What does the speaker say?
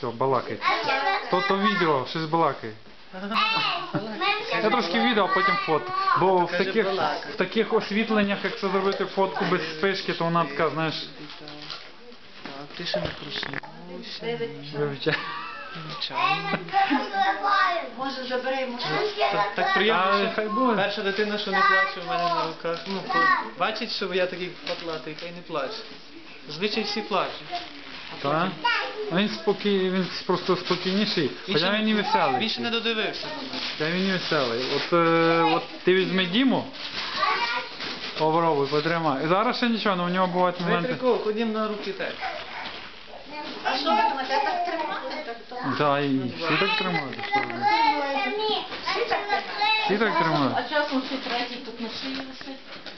все, балакай. То відео, щось балакай. Я трошки відео, а потім фото. Бо в таких освітленнях, якщо зробити фотку без спишки, то вона така, знаєш... Так, ти ще не проснувся. Вивчай. Може забери, може. Так приємно, Хай що буде. перша дитина, що не плаче у мене на руках. Ну, бачить, що я такий потлатий, хай не плаче. Зазвичай всі плачуть. Так? Він спокійний, він просто спокійніший, хоча він і веселий. Він ще не додивився. Та він і веселий. От ти візьми Діму, попробуй, потримай. І зараз ще нічого, але у нього бувають Не моменти. прикол, ходім на руки так. А що ви думаєте, я так тримати? Так, і всі так тримають. що ви. Всі так тримають. А часом ще третій тут на шиї висить.